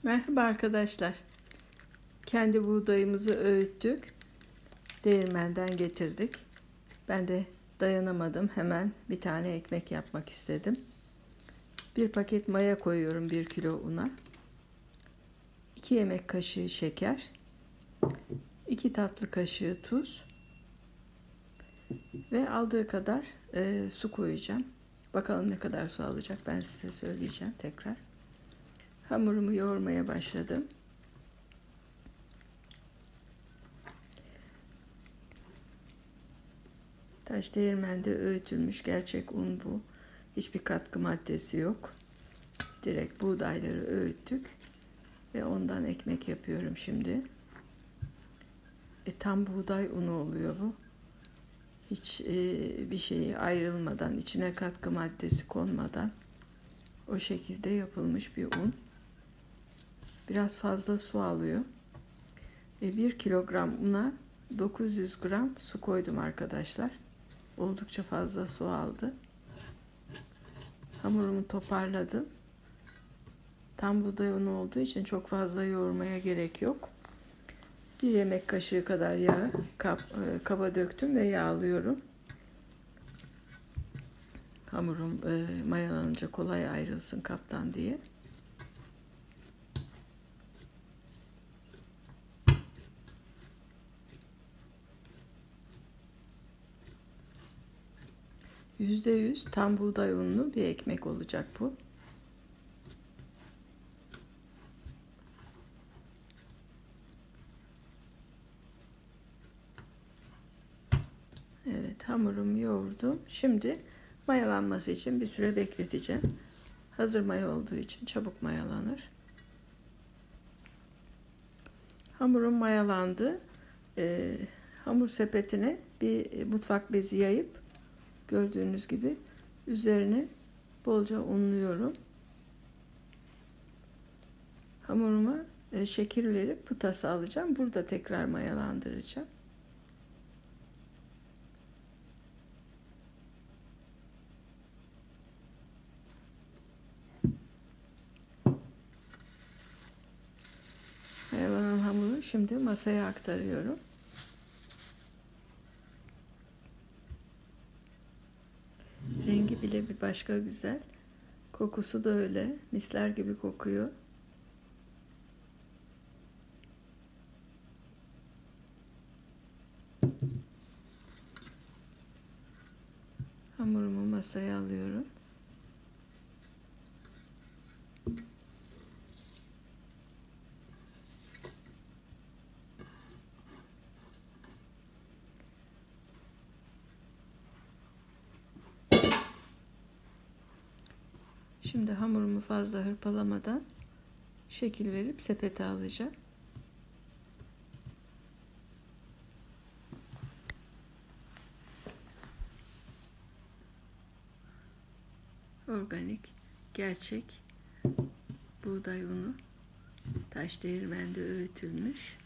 Merhaba arkadaşlar. Kendi buğdayımızı öğüttük. Değirmenden getirdik. Ben de dayanamadım. Hemen bir tane ekmek yapmak istedim. Bir paket maya koyuyorum 1 kilo una. 2 yemek kaşığı şeker. 2 tatlı kaşığı tuz. Ve aldığı kadar su koyacağım. Bakalım ne kadar su alacak, ben size söyleyeceğim tekrar. Hamurumu yoğurmaya başladım. Taş değirmende öğütülmüş gerçek un bu. Hiçbir katkı maddesi yok. Direkt buğdayları öğüttük. Ve ondan ekmek yapıyorum şimdi. Tam buğday unu oluyor bu. Hiç bir şeyi ayrılmadan, içine katkı maddesi konmadan o şekilde yapılmış bir un. Biraz fazla su alıyor. 1 kilogram una 900 gram su koydum arkadaşlar. Oldukça fazla su aldı. Hamurumu toparladım. Tam buğday unu olduğu için çok fazla yoğurmaya gerek yok. 1 yemek kaşığı kadar yağ kaba döktüm ve yağlıyorum. Hamurum mayalanınca kolay ayrılsın kaptan diye. %100 tam buğday unlu bir ekmek olacak bu. Evet, hamurumu yoğurdum. Şimdi mayalanması için bir süre bekleteceğim. Hazır maya olduğu için çabuk mayalanır. Hamurum mayalandı. Hamur sepetine bir mutfak bezi yayıp gördüğünüz gibi üzerine bolca unluyorum. Hamuruma şekil verip putası alacağım. Burada tekrar mayalandıracağım. Mayalanan hamuru şimdi masaya aktarıyorum. Rengi bile bir başka güzel. Kokusu da öyle. Misler gibi kokuyor. Hamurumu masaya alıyorum. Şimdi hamurumu fazla hırpalamadan şekil verip sepete alacağım. Organik, gerçek buğday unu, taş değirmende öğütülmüş.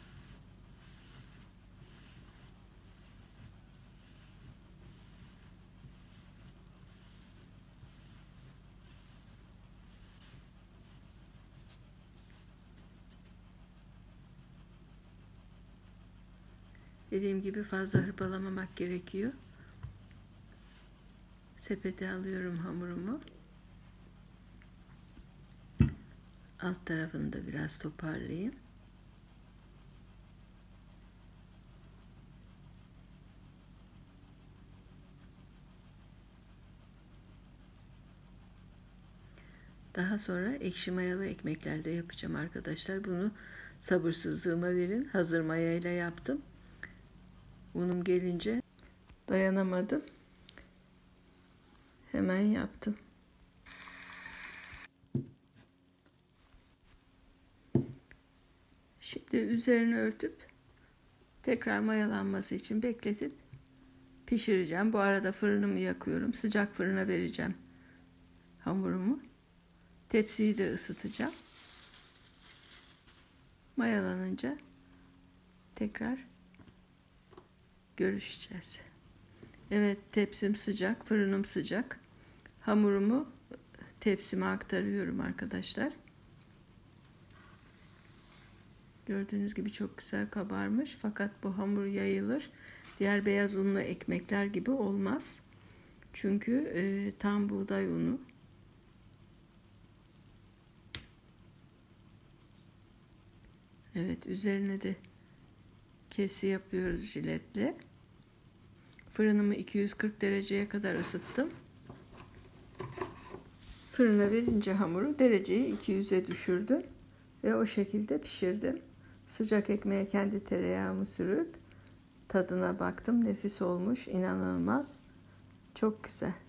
Dediğim gibi fazla hırpalamamak gerekiyor. Sepete alıyorum hamurumu. Alt tarafını da biraz toparlayayım. Daha sonra ekşi mayalı ekmeklerde yapacağım arkadaşlar. Bunu sabırsızlığıma verin. Hazır mayayla yaptım. Unum gelince dayanamadım. Hemen yaptım. Şimdi üzerini örtüp tekrar mayalanması için bekletip pişireceğim. Bu arada fırınımı yakıyorum. Sıcak fırına vereceğim hamurumu. Tepsiyi de ısıtacağım. Mayalanınca tekrar görüşeceğiz. Evet, tepsim sıcak, fırınım sıcak. Hamurumu tepsime aktarıyorum arkadaşlar. Gördüğünüz gibi çok güzel kabarmış. Fakat bu hamur yayılır. Diğer beyaz unlu ekmekler gibi olmaz. Çünkü tam buğday unu. Evet, üzerine de kesi yapıyoruz jiletle. Fırınımı 240 dereceye kadar ısıttım. Fırına verince hamuru dereceyi 200'e düşürdüm ve o şekilde pişirdim. Sıcak ekmeğe kendi tereyağımı sürüp tadına baktım. Nefis olmuş, inanılmaz. Çok güzel.